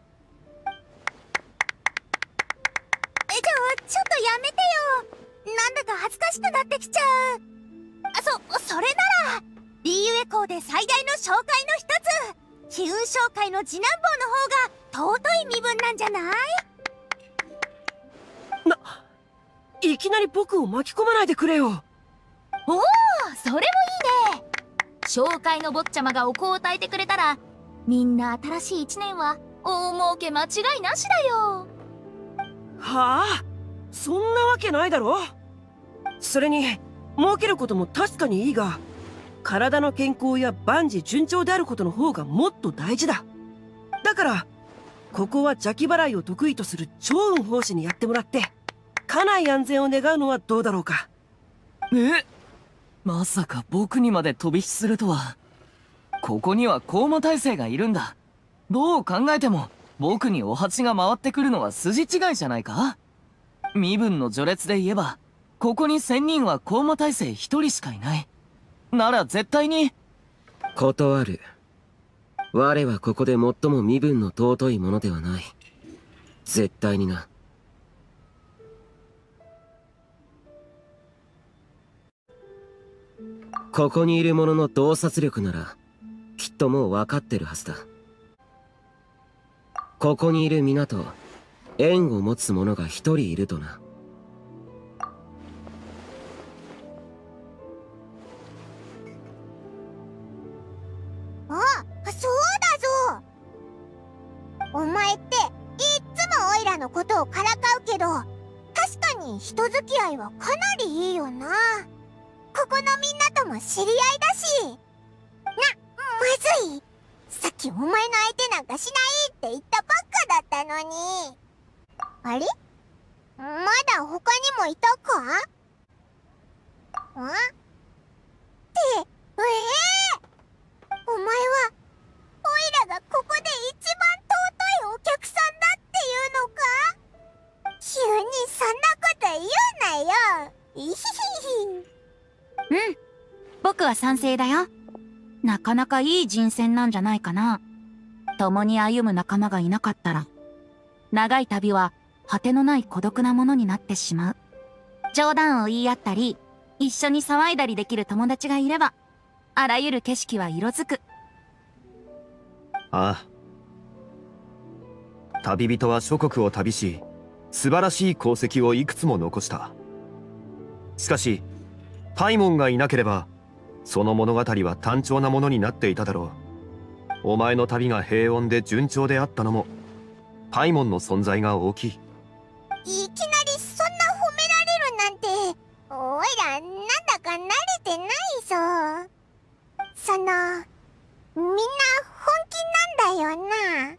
じゃあちょっとやめてよ。なんだか恥ずかしくなってきちゃう。あ、そ、それならリーユエ校で最大の紹介の一つ、飛雲商会の次男坊の方が尊い身分なんじゃない？ な、いきなり僕を巻き込まないでくれよ。 おお、それもいいね。紹介の坊ちゃまがお香を焚いてくれたら、みんな新しい一年は大儲け間違いなしだよ。 はあ、そんなわけないだろ。それに儲けることも確かにいいが、体の健康や万事順調であることの方がもっと大事だ。だからここは邪気払いを得意とする趙雲法師にやってもらって、家内安全を願うのはどうだろうか。 え、まさか僕にまで飛び火するとは。ここには高魔大生がいるんだ。どう考えても僕にお鉢が回ってくるのは筋違いじゃないか。身分の序列で言えば、ここに仙人は高魔大生一人しかいない。なら絶対に。 断る。我はここで最も身分の尊いものではない。絶対にな。ここにいる者の洞察力なら、きっともう分かってるはずだ。ここにいる皆と縁を持つ者が一人いるとな。 あ、そうだぞ。お前っていっつもオイラのことをからかうけど、確かに人付き合いはかなりいいよな。ここのみんなとも知り合いだし。な、まずい。さっきお前の相手なんかしないって言ったばっかだったのに。あれ？まだ他にもいたか？ん？って、ええー、お前はオイラがここで一番尊いお客さんだっていうのか？急にそんなこと言うなよ。いひひひ。 うん、僕は賛成だよ。なかなかいい人選なんじゃないかな。 共に歩む仲間がいなかったら、長い旅は果てのない孤独なものになってしまう。冗談を言い合ったり、一緒に騒いだりできる友達がいれば、あらゆる景色は色づく。 ああ。旅人は諸国を旅し、素晴らしい功績をいくつも残した。しかし、パイモンがいなければ、その物語は単調なものになっていただろう。お前の旅が平穏で順調であったのも、パイモンの存在が大きい。 いきなりそんな褒められるなんて、おいらなんだか慣れてないぞ。その、みんな本気なんだよな。いひひ、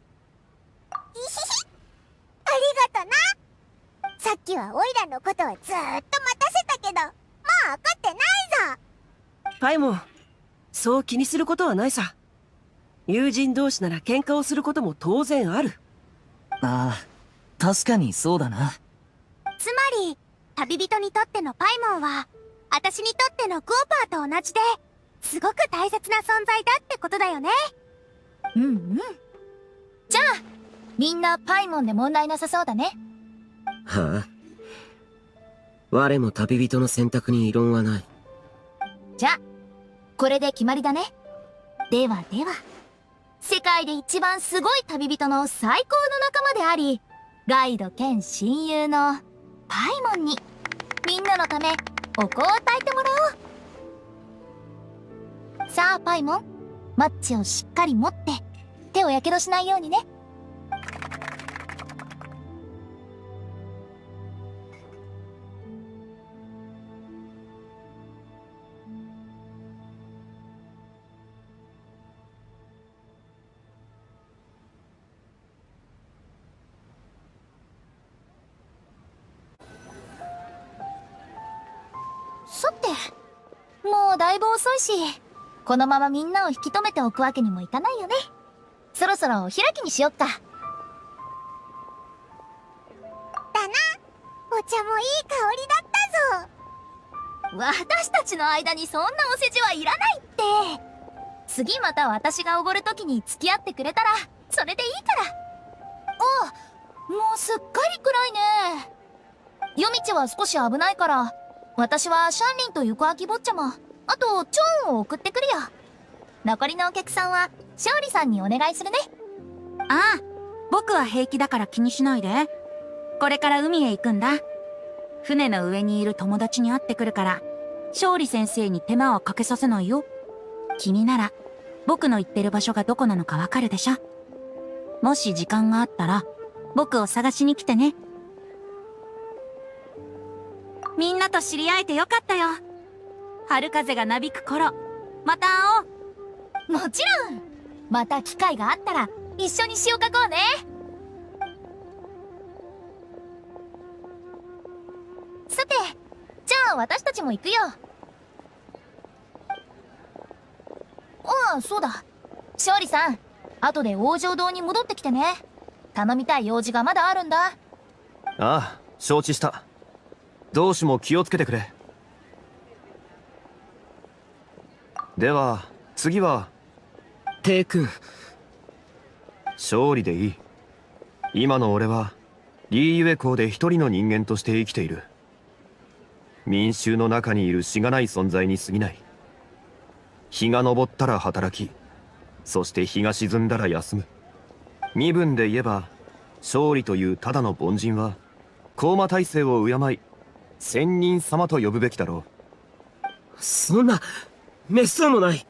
ありがとな。さっきはおいらのことをずーっと待たせたけど、もう怒ってないぞ。 パイモン、そう気にすることはないさ。友人同士なら喧嘩をすることも当然ある。 ああ、確かにそうだな。 つまり、旅人にとってのパイモンは、私にとってのクオパーと同じで、すごく大切な存在だってことだよね。 うんうん。じゃあ、みんなパイモンで問題なさそうだね。 はあ。我も旅人の選択に異論はない。 じゃあ、これで決まりだね。ではでは、世界で一番すごい旅人の最高の仲間であり、ガイド兼親友のパイモンに、みんなのためお香を焚いてもらおう。さあパイモン、マッチをしっかり持って手をやけどしないようにね。さて、もうだいぶ遅いし、このままみんなを引き止めておくわけにもいかないよね。そろそろお開きにしよっか。だな、お茶もいい香りだったぞ。 私たちの間にそんなお世辞はいらないって。次また私がおごるときに付き合ってくれたらそれでいいから。あ、もうすっかり暗いね。夜道は少し危ないから、私はシャンリンと行く秋坊ちゃま、あとチョーンを送ってくるよ。残りのお客さんは勝利さんにお願いするね。 ああ、僕は平気だから気にしないで。これから海へ行くんだ。船の上にいる友達に会ってくるから、勝利先生に手間はかけさせないよ。君なら、僕の行ってる場所がどこなのかわかるでしょ。もし時間があったら、僕を探しに来てね。みんなと知り合えてよかったよ。春風がなびく頃、また会おう。 もちろん。また機会があったら一緒に詩を書こうね。さて、じゃあ私たちも行くよ。ああ、そうだ。勝利さん、後で王城堂に戻ってきてね。頼みたい用事がまだあるんだ。 ああ、承知した。同志も気をつけてくれ。では次はテイ君。 勝利でいい。今の俺はリーユエ校で一人の人間として生きている。民衆の中にいるしがない存在に過ぎない。日が昇ったら働き、そして日が沈んだら休む。身分で言えば勝利というただの凡人は高魔大勢を敬い仙人様と呼ぶべきだろう。そんなめっそうもない。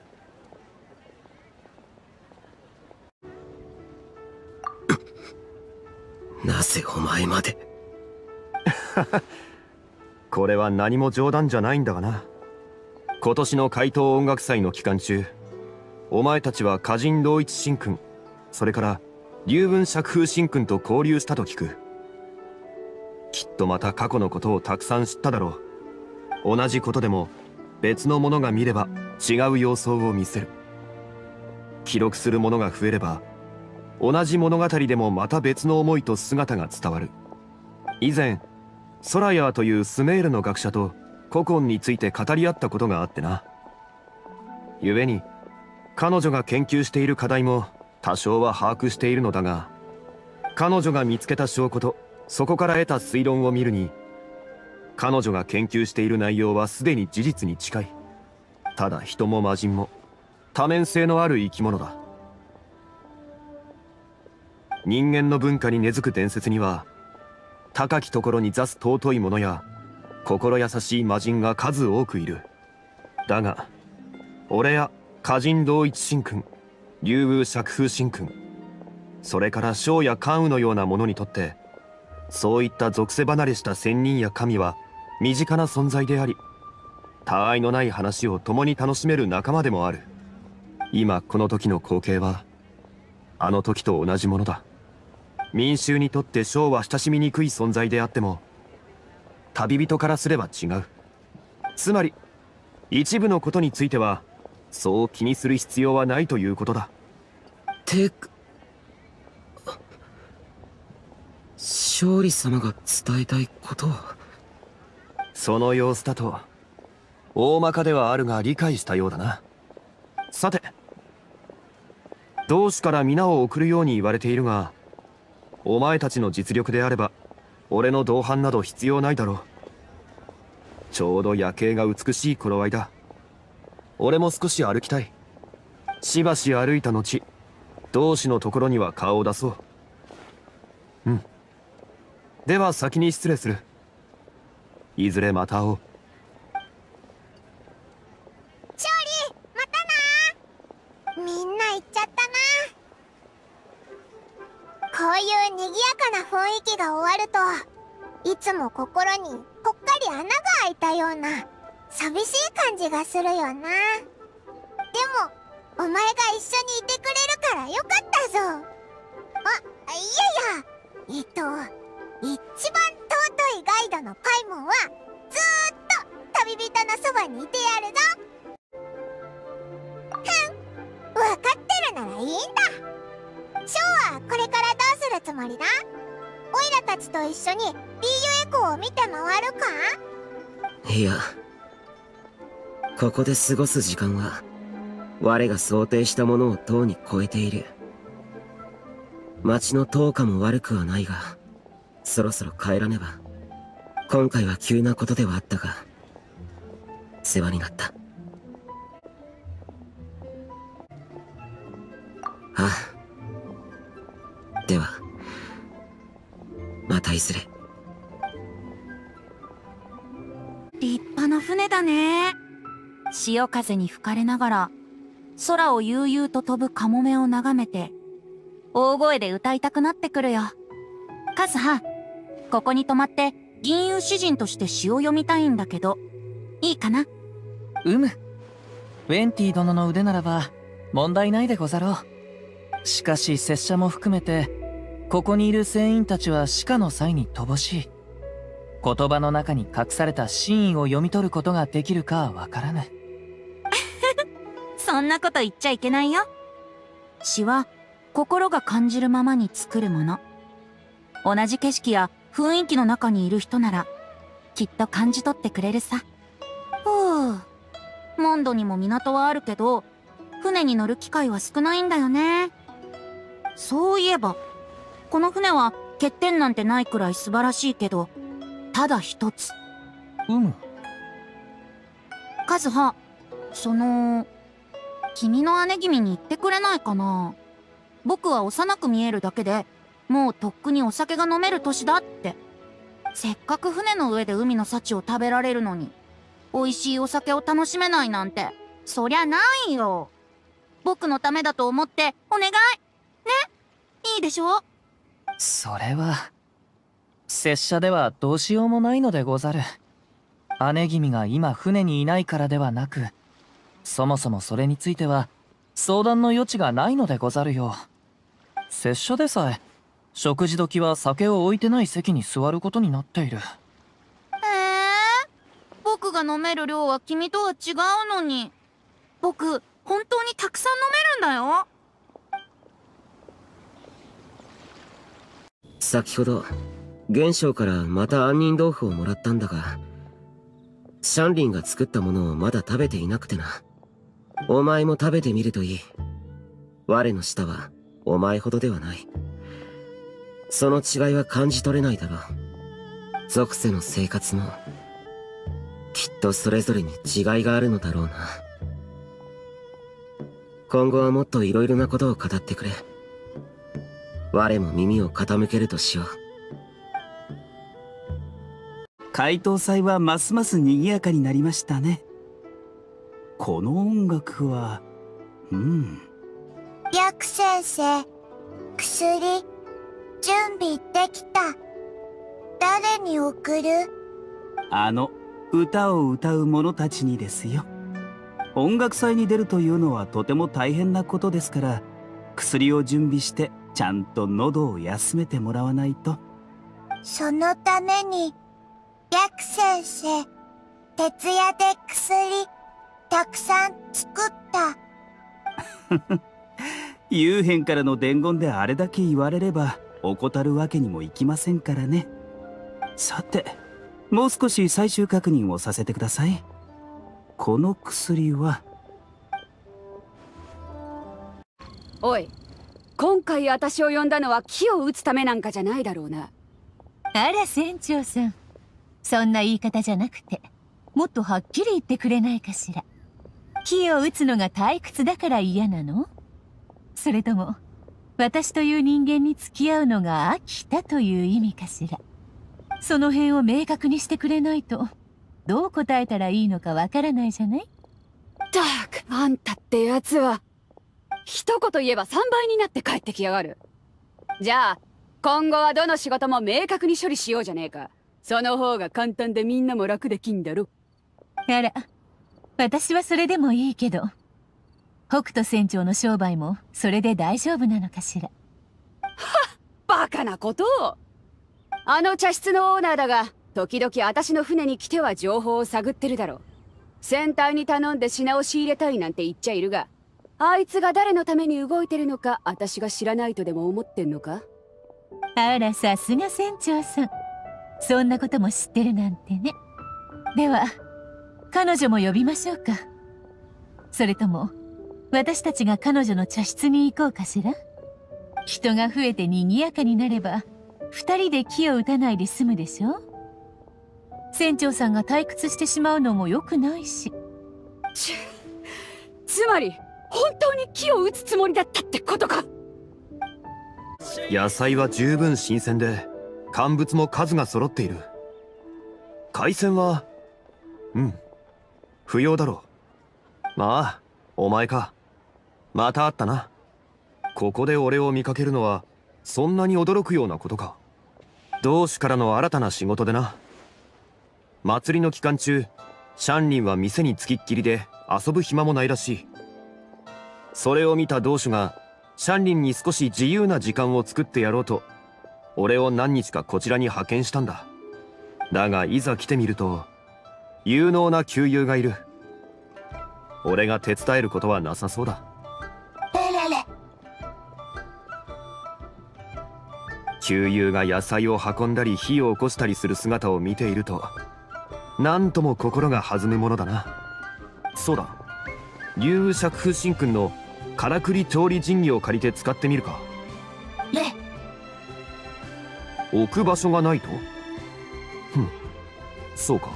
なぜお前まで。 これは何も冗談じゃないんだがな。今年の怪盗音楽祭の期間中、お前たちは歌人同一神君、それから龍文釈風神君と交流したと聞く。きっとまた過去のことをたくさん知っただろう。同じことでも別の者が見れば違う様相を見せる。記録する者が増えれば同じ物語でもまた別の思いと姿が伝わる。以前ソラヤーというスメールの学者と古今について語り合ったことがあってな。故に彼女が研究している課題も違う様相を見せる。記録する者が増えれば同じ物語でもまた別の思いと姿が伝わる。以前ソラヤーというスメールの学者と古今について語り合ったことがあってな。ゆえに彼女が研究している課題も多少は把握しているのだが、彼女が見つけた証拠とそこから得た推論を見るに、彼女が研究している内容はすでに事実に近い。ただ人も魔人も多面性のある生き物だ。人間の文化に根付く伝説には、高きところに座す尊い者や心優しい魔人が数多くいる。だが俺や歌人同一神君、竜宮釈風神君、それから将や関羽のような者にとって、そういった属性離れした仙人や神は身近な存在であり、他愛のない話を共に楽しめる仲間でもある。今この時の光景はあの時と同じものだ。民衆にとって将は親しみにくい存在であっても、旅人からすれば違う。つまり一部のことについてはそう気にする必要はないということだ。 てか、勝利様が伝えたいことは？ その様子だと大まかではあるが理解したようだな。さて、同志から皆を送るように言われているが、お前たちの実力であれば俺の同伴など必要ないだろう。ちょうど夜景が美しい頃合いだ。俺も少し歩きたい。しばし歩いた後、同志のところには顔を出そう。うん。では先に失礼する。いずれまた会おう。 勝利、またな。みんな行っちゃったな。こういう賑やかな雰囲気が終わると、いつも心にぽっかり穴が開いたような寂しい感じがするよな。でもお前が一緒にいてくれるからよかったぞ。あ、いやいや、えっと一番尊いガイドのパイモンはずーっと旅人のそばにいてやるぞ。ふん、分かってるならいいんだ。ショーはこれからどうするつもりだ？オイラたちと一緒に ビーユエコーを見て回るか？ いや、ここで過ごす時間は我が想定したものをとうに超えている。町の灯火も悪くはないが、そろそろ帰らねば。今回は急なことではあったが、世話になった。ああ。では、またいずれ。 立派な船だね。潮風に吹かれながら空を悠々と飛ぶカモメを眺めて大声で歌いたくなってくるよ。カズハ、ここに泊まって銀融詩人として詩を読みたいんだけど、いいかな？ うむ。ウェンティ殿の腕ならば問題ないでござろう。しかし拙者も含めてここにいる船員たちは死火の際に乏しい。言葉の中に隠された真意を読み取ることができるかはわからぬ。 そんなこと言っちゃいけないよ。詩は心が感じるままに作るもの。同じ景色や雰囲気の中にいる人ならきっと感じ取ってくれるさ。ふう、モンドにも港はあるけど船に乗る機会は少ないんだよね。そういえばこの船は欠点なんてないくらい素晴らしいけど、ただ一つ。 うむ。 カズハ、その君の姉君に言ってくれないかな。僕は幼く見えるだけでもうとっくにお酒が飲める年だって。せっかく船の上で海の幸を食べられるのに美味しいお酒を楽しめないなんて、そりゃないよ。僕のためだと思ってお願いね。いいでしょ？ それは拙者ではどうしようもないのでござる。姉君が今船にいないからではなく、そもそもそれについては相談の余地がないのでござるよ。拙者でさえ食事時は酒を置いてない席に座ることになっている。 へえ、僕が飲める量は君とは違うのに。僕本当にたくさん飲めるんだよ。 先ほど元将からまた杏仁豆腐をもらったんだが、シャンリンが作ったものをまだ食べていなくてな。お前も食べてみるといい。我の舌はお前ほどではない。その違いは感じ取れないだろう。属性の生活もきっとそれぞれに違いがあるのだろうな。今後はもっといろいろなことを語ってくれ。我も耳を傾けるとしよう。 怪盗祭はますます賑やかになりましたね。この音楽は、うん。 白先生、薬、準備できた。誰に送る？ あの、歌を歌う者たちにですよ。音楽祭に出るというのはとても大変なことですから、薬を準備してちゃんと喉を休めてもらわないと。 そのために、白先生、徹夜で薬、たくさん作った。 幽変からの伝言であれだけ言われれば、怠るわけにもいきませんからね。さて、もう少し最終確認をさせてください。この薬は。 おい、今回私を呼んだのは木を打つためなんかじゃないだろうな。 あら船長さん、そんな言い方じゃなくて、もっとはっきり言ってくれないかしら。木を打つのが退屈だから嫌なの？それとも私という人間に付き合うのが飽きたという意味かしら。その辺を明確にしてくれないとどう答えたらいいのかわからないじゃない？ ったく、あんたってやつは一言言えばさんばいになって帰ってきやがる。じゃあ今後はどの仕事も明確に処理しようじゃねえか。その方が簡単でみんなも楽できんだろ。 あら、私はそれでもいいけど、北斗船長の商売もそれで大丈夫なのかしら。 はっ、バカなことを。あの茶室のオーナーだが、時々私の船に来ては情報を探ってるだろう。船体に頼んで品を仕入れたいなんて言っちゃいるが、あいつが誰のために動いてるのか私が知らないとでも思ってんのか？ あら、さすが船長さん。そんなことも知ってるなんてね。では彼女も呼びましょうか。それとも私たちが彼女の茶室に行こうかしら。人が増えて賑やかになれば二人で木を打たないで済むでしょ。船長さんが退屈してしまうのも良くないし。 ちつまり本当に木を打つつもりだったってことか。 野菜は十分新鮮で乾物も数が揃っている。海鮮はうん不要だろう。まあお前か。また会ったな。ここで俺を見かけるのはそんなに驚くようなことか。同志からの新たな仕事でな。祭りの期間中シャンリンは店につきっきりで遊ぶ暇もないらしい。それを見た同志がシャンリンに少し自由な時間を作ってやろうと俺を何日かこちらに派遣したんだ。だがいざ来てみると有能な旧友がいる。俺が手伝えることはなさそうだ。旧友が野菜を運んだり火を起こしたりする姿を見ているとなんとも心が弾むものだな。そうだ、竜羽釈風神君のからくり調理神器を借りて使ってみるか。置く場所がないと？ふん、そうか。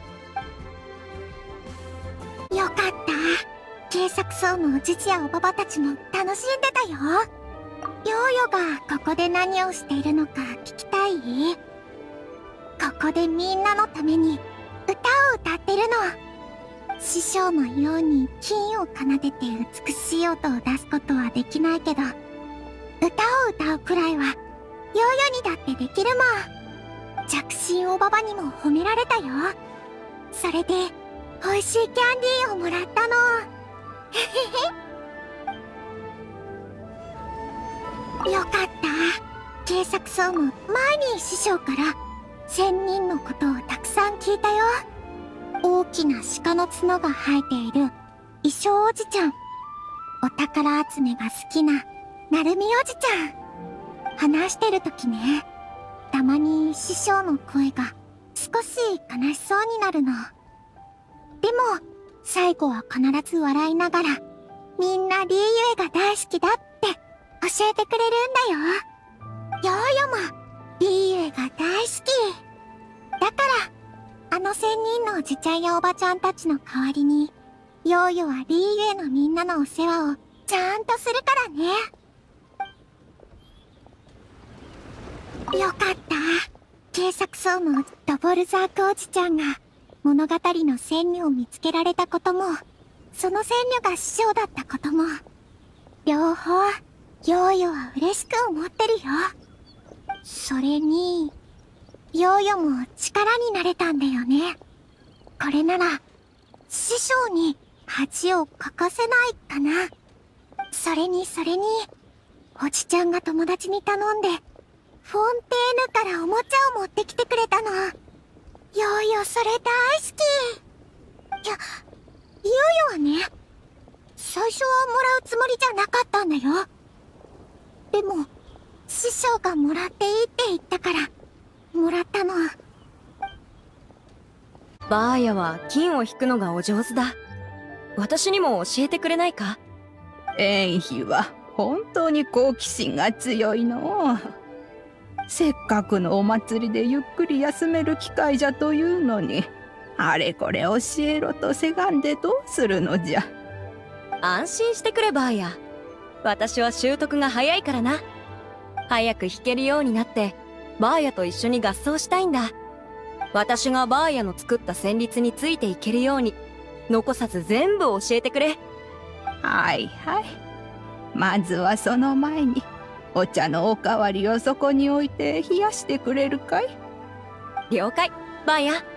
よかった。警察層のおじじやおばばたちも楽しんでたよ。ヨーヨがここで何をしているのか聞きたい？ここでみんなのために歌を歌ってるの。師匠のように金を奏でて美しい音を出すことはできないけど、歌を歌うくらいはヨーヨにだってできるもん。着信おばばにも褒められたよ。それで美味しいキャンディーをもらったの。よかった。警察総務前に師匠から仙人のことをたくさん聞いたよ。大きな鹿の角が生えている衣装おじちゃん、お宝集めが好きななるみおじちゃん。話してる時ね、たまに師匠の声が少し悲しそうになるの。でも最後は必ず笑いながら、みんなリーユエが大好きだって教えてくれるんだよ。ヨーヨもリーユが大好き。だからあの仙人のおじちゃんやおばちゃんたちの代わりにヨーヨはリーユのみんなのお世話をちゃんとするからね。よかった。警察総務ドボルザークおじちゃんが物語の仙女を見つけられたことも、その仙女が師匠だったことも、両方ヨーヨは嬉しく思ってるよ。それにヨーヨも力になれたんだよね。これなら師匠に恥をかかせないかな。それにそれにおじちゃんが友達に頼んでフォンテーヌからおもちゃを持ってきてくれたの。ヨーヨそれ大好き。いや、ヨーヨはね、最初はもらうつもりじゃなかったんだよ。でも師匠がもらっていいって言ったからもらったの。 バーヤは金を引くのがお上手だ。私にも教えてくれないか？ エンヒは本当に好奇心が強いの。せっかくのお祭りでゆっくり休める機会じゃというのに、あれこれ教えろとせがんでどうするのじゃ。 安心してくれバーヤ。私は習得が早いからな。早く弾けるようになってバーヤと一緒に合奏したいんだ。私がバーヤの作った旋律についていけるように残さず全部教えてくれ。 はいはい。まずはその前にお茶のおかわりをそこに置いて冷やしてくれるかい？ 了解、バーヤ。